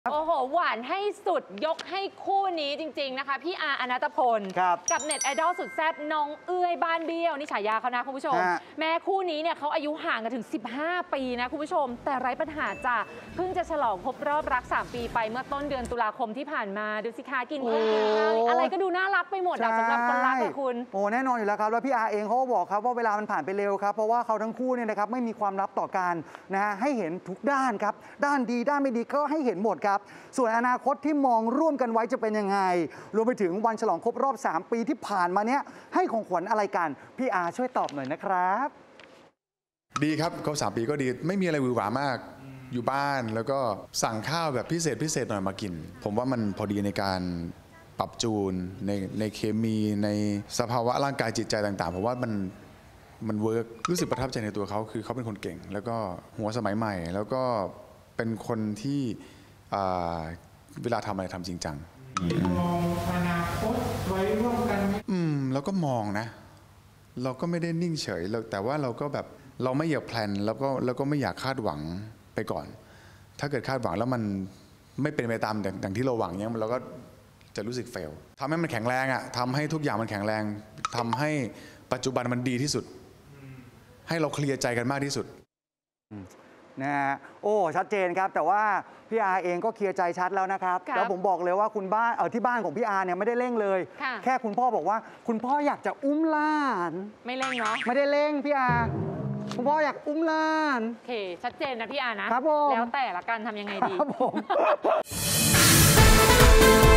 โอ้โหหวานให้สุดยกให้คู่นี้จริงๆนะคะพี่อาร์อนัตพลกับเน็ตไอดอลสุดแซ่บน้องเอื้อยบ้านเบี้ยวนี่ฉายาเขานะคุณผู้ชมแม้คู่นี้เนี่ยเขาอายุห่างกันถึง15 ปีนะคุณผู้ชมแต่ไร้ปัญหาจ้ะเพิ่งจะฉลองครบรอบรัก3 ปีไปเมื่อต้นเดือนตุลาคมที่ผ่านมาดูสิคะกินข้าวอะไรก็ดูน่ารักไปหมดนะสำหรับคนรักเลยคุณโอ้แน่นอนอยู่แล้วครับแล้วพี่อาร์เองเขาก็บอกครับว่าเวลามันผ่านไปเร็วครับเพราะว่าเขาทั้งคู่เนี่ยนะครับไม่มีความลับต่อกันนะฮะให้เห็นทุกด้านครับด้านดีด้านไม่ดีก็ให้เห็นหมดครับส่วนอนาคตที่มองร่วมกันไว้จะเป็นยังไงรวมไปถึงวันฉลองครบรอบ3 ปีที่ผ่านมาเนี้ยให้ของขวัญอะไรกันพี่อาร์ช่วยตอบหน่อยนะครับดีครับเขา3 ปีก็ดีไม่มีอะไรหวือหวามากอยู่บ้านแล้วก็สั่งข้าวแบบพิเศษหน่อยมากินผมว่ามันพอดีในการปรับจูนในเคมีในสภาวะร่างกายจิตใจต่างๆผมว่ามันเวิร์กรู้สึกประทับใจในตัวเขาคือเขาเป็นคนเก่งแล้วก็หัวสมัยใหม่แล้วก็เป็นคนที่เวลาทำอะไรทำจริงจังมองอนาคตไว้ร่วมกันเราก็มองนะเราก็ไม่ได้นิ่งเฉยแต่ว่าเราก็แบบเราไม่อยากแพลนแล้วก็ไม่อยากคาดหวังไปก่อนถ้าเกิดคาดหวังแล้วมันไม่เป็นไปตามดังที่เราหวังเนี้ยเราก็จะรู้สึกเฟลทำให้มันแข็งแรงอ่ะทำให้ทุกอย่างมันแข็งแรงทำให้ปัจจุบันมันดีที่สุดให้เราเคลียร์ใจกันมากที่สุดนะฮะโอ้ชัดเจนครับแต่ว่าพี่อาร์เองก็เคลียร์ใจชัดแล้วนะครับแล้วผมบอกเลยว่าคุณบ้านที่บ้านของพี่อาร์เนี่ยไม่ได้เร่งเลยแค่คุณพ่อบอกว่าคุณพ่ออยากจะอุ้มหลานไม่เร่งเนาะไม่ได้เร่งพี่อาร์คุณพ่ออยากอุ้มหลานโอเคชัดเจนนะพี่อาร์นะครับแล้วแต่ละกันทำยังไงดีครับผม